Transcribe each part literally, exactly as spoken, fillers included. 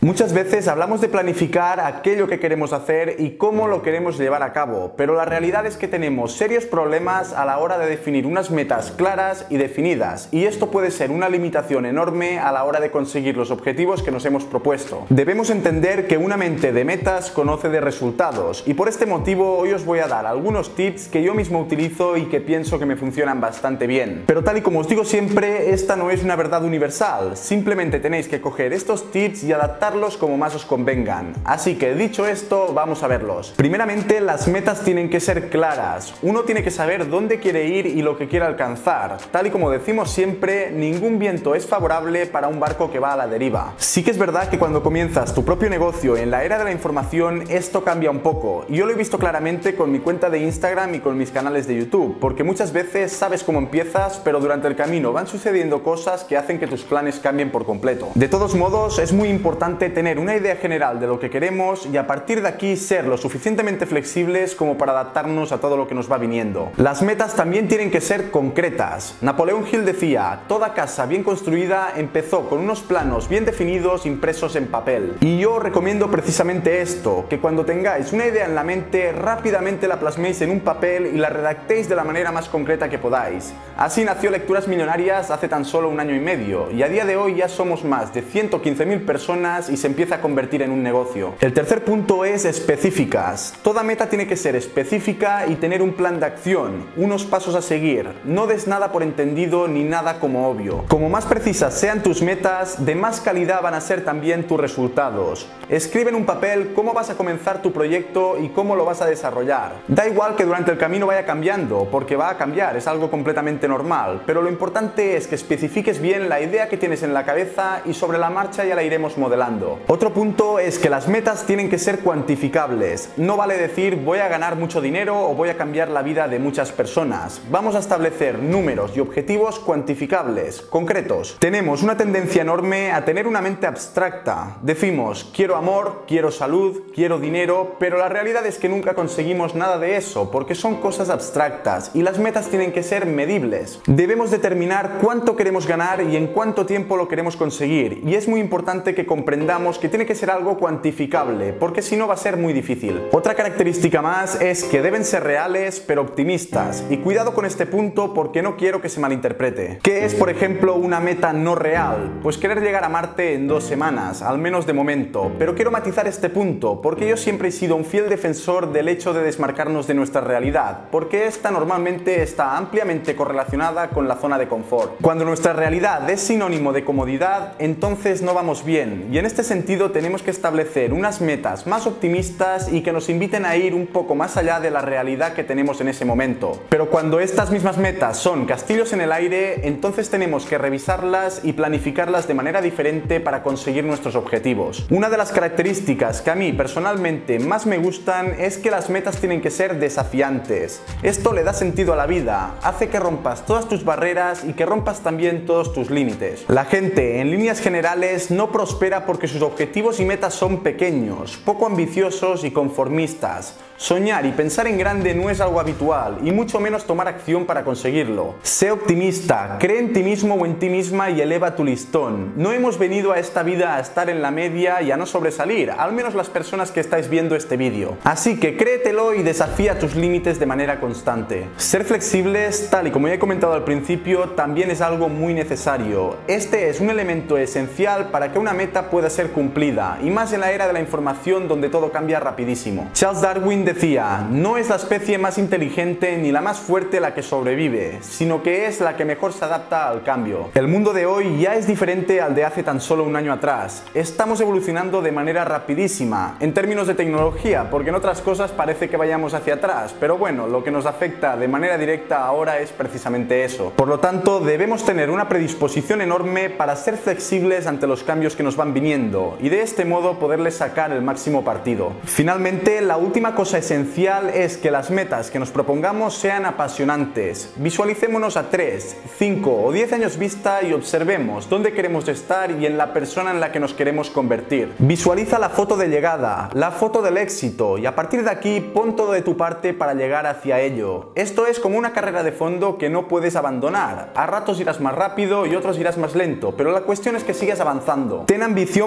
Muchas veces hablamos de planificar aquello que queremos hacer y cómo lo queremos llevar a cabo, pero la realidad es que tenemos serios problemas a la hora de definir unas metas claras y definidas, y esto puede ser una limitación enorme a la hora de conseguir los objetivos que nos hemos propuesto. Debemos entender que una mente de metas conoce de resultados, y por este motivo hoy os voy a dar algunos tips que yo mismo utilizo y que pienso que me funcionan bastante bien. Pero tal y como os digo siempre, esta no es una verdad universal, simplemente tenéis que coger estos tips y adaptarlos como más os convengan. Así que dicho esto, vamos a verlos. Primeramente, las metas tienen que ser claras. Uno tiene que saber dónde quiere ir y lo que quiere alcanzar. Tal y como decimos siempre, ningún viento es favorable para un barco que va a la deriva. Sí que es verdad que cuando comienzas tu propio negocio en la era de la información, esto cambia un poco. Y yo lo he visto claramente con mi cuenta de Instagram y con mis canales de YouTube, porque muchas veces sabes cómo empiezas, pero durante el camino van sucediendo cosas que hacen que tus planes cambien por completo. De todos modos, es muy importante tener una idea general de lo que queremos y a partir de aquí ser lo suficientemente flexibles como para adaptarnos a todo lo que nos va viniendo. Las metas también tienen que ser concretas. Napoleón Hill decía: toda casa bien construida empezó con unos planos bien definidos impresos en papel. Y yo recomiendo precisamente esto, que cuando tengáis una idea en la mente, rápidamente la plasméis en un papel y la redactéis de la manera más concreta que podáis. Así nació Lecturas Millonarias hace tan solo un año y medio, y a día de hoy ya somos más de ciento quince mil personas y se empieza a convertir en un negocio. El tercer punto es específicas. Toda meta tiene que ser específica y tener un plan de acción, unos pasos a seguir. No des nada por entendido ni nada como obvio. Como más precisas sean tus metas, de más calidad van a ser también tus resultados. Escribe en un papel cómo vas a comenzar tu proyecto y cómo lo vas a desarrollar. Da igual que durante el camino vaya cambiando, porque va a cambiar, es algo completamente normal, pero lo importante es que especifiques bien la idea que tienes en la cabeza y sobre la marcha ya la iremos modelando. Otro punto es que las metas tienen que ser cuantificables. No vale decir voy a ganar mucho dinero o voy a cambiar la vida de muchas personas. Vamos a establecer números y objetivos cuantificables, concretos. Tenemos una tendencia enorme a tener una mente abstracta. Decimos quiero amor, quiero salud, quiero dinero, pero la realidad es que nunca conseguimos nada de eso porque son cosas abstractas y las metas tienen que ser medibles. Debemos determinar cuánto queremos ganar y en cuánto tiempo lo queremos conseguir, y es muy importante que comprendamos que tiene que ser algo cuantificable, porque si no va a ser muy difícil. Otra característica más es que deben ser reales pero optimistas, y cuidado con este punto porque no quiero que se malinterprete. ¿Qué es, por ejemplo, una meta no real? Pues querer llegar a Marte en dos semanas, al menos de momento, pero quiero matizar este punto porque yo siempre he sido un fiel defensor del hecho de desmarcarnos de nuestra realidad, porque esta normalmente está ampliamente correlacionada con la zona de confort. Cuando nuestra realidad es sinónimo de comodidad, entonces no vamos bien, y en este sentido tenemos que establecer unas metas más optimistas y que nos inviten a ir un poco más allá de la realidad que tenemos en ese momento. Pero cuando estas mismas metas son castillos en el aire, entonces tenemos que revisarlas y planificarlas de manera diferente para conseguir nuestros objetivos. Una de las características que a mí personalmente más me gustan es que las metas tienen que ser desafiantes. Esto le da sentido a la vida, hace que rompas todas tus barreras y que rompas también todos tus límites. La gente, en líneas generales, no prospera porque sus objetivos y metas son pequeños, poco ambiciosos y conformistas. Soñar y pensar en grande no es algo habitual, y mucho menos tomar acción para conseguirlo. Sé optimista, cree en ti mismo o en ti misma y eleva tu listón. No hemos venido a esta vida a estar en la media y a no sobresalir, al menos las personas que estáis viendo este vídeo. Así que créetelo y desafía tus límites de manera constante. Ser flexibles, tal y como ya he comentado al principio, también es algo muy necesario. Este es un elemento esencial para que una meta pueda ser cumplida, y más en la era de la información donde todo cambia rapidísimo. Charles Darwin decía: no es la especie más inteligente ni la más fuerte la que sobrevive, sino que es la que mejor se adapta al cambio. El mundo de hoy ya es diferente al de hace tan solo un año atrás. Estamos evolucionando de manera rapidísima, en términos de tecnología, porque en otras cosas parece que vayamos hacia atrás, pero bueno, lo que nos afecta de manera directa ahora es precisamente eso. Por lo tanto, debemos tener una predisposición enorme para ser flexibles ante los cambios que nos van viniendo, y de este modo poderles sacar el máximo partido. Finalmente, la última cosa esencial es que las metas que nos propongamos sean apasionantes. Visualicémonos a tres, cinco o diez años vista y observemos dónde queremos estar y en la persona en la que nos queremos convertir. Visualiza la foto de llegada, la foto del éxito, y a partir de aquí pon todo de tu parte para llegar hacia ello. Esto es como una carrera de fondo que no puedes abandonar. A ratos irás más rápido y otros irás más lento, pero la cuestión es que sigas avanzando. Ten ambición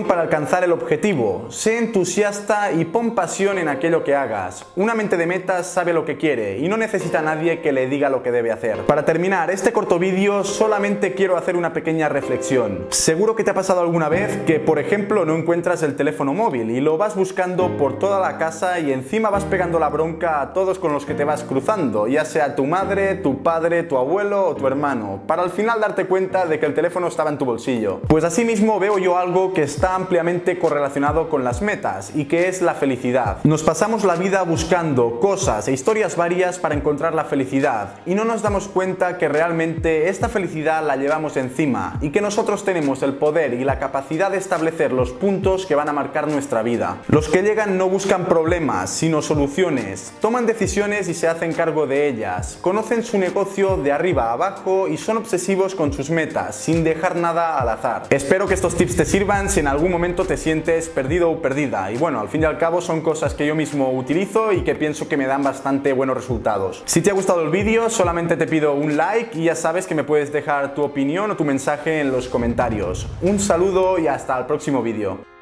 para alcanzar el objetivo. Sé entusiasta y pon pasión en aquello que hagas. Una mente de metas sabe lo que quiere y no necesita a nadie que le diga lo que debe hacer. Para terminar este corto vídeo, solamente quiero hacer una pequeña reflexión. Seguro que te ha pasado alguna vez que, por ejemplo, no encuentras el teléfono móvil y lo vas buscando por toda la casa y encima vas pegando la bronca a todos con los que te vas cruzando, ya sea tu madre, tu padre, tu abuelo o tu hermano, para al final darte cuenta de que el teléfono estaba en tu bolsillo. Pues asimismo veo yo algo que está ampliamente correlacionado con las metas y que es la felicidad. Nos pasamos la vida buscando cosas e historias varias para encontrar la felicidad y no nos damos cuenta que realmente esta felicidad la llevamos encima y que nosotros tenemos el poder y la capacidad de establecer los puntos que van a marcar nuestra vida. Los que llegan no buscan problemas, sino soluciones, toman decisiones y se hacen cargo de ellas, conocen su negocio de arriba a abajo y son obsesivos con sus metas, sin dejar nada al azar. Espero que estos tips te sirvan si en algún momento te sientes perdido o perdida, y bueno, al fin y al cabo son cosas que yo mismo utilizo y que pienso que me dan bastante buenos resultados. Si te ha gustado el vídeo, solamente te pido un like y ya sabes que me puedes dejar tu opinión o tu mensaje en los comentarios. Un saludo y hasta el próximo vídeo.